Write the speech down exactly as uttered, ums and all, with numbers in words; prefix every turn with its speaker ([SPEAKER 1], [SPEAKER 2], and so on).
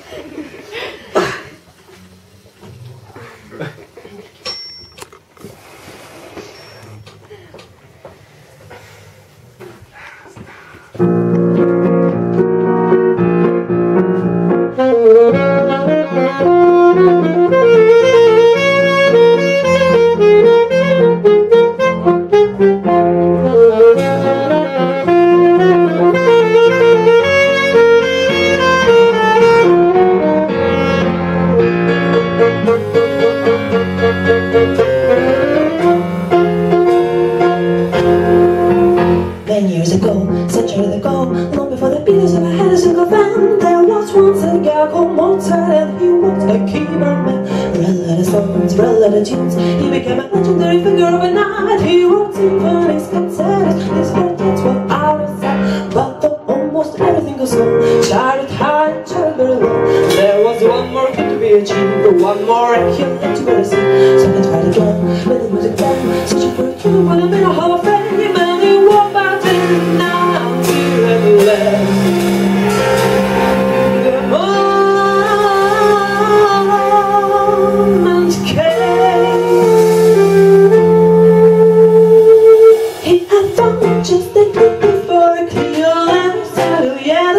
[SPEAKER 1] Ten years ago, centuries ago, long before the Beatles ever had a single fan, there was once a guy called Mozart, and he was a keyboard man. Red letter songs, red letter tunes, he became a legendary figure overnight. He wrote symphonies, concertos, his quartets were out of sight, but though almost everything was wrong, charted high, charted very low, there was one more kid to be achieved, one more accurate to be received. So he tried again, with the music then, searching for a cue for the middle Hall of Fame, and he walked back in now, here and left. The moment came. He had found just the day before a clear land, so yeah.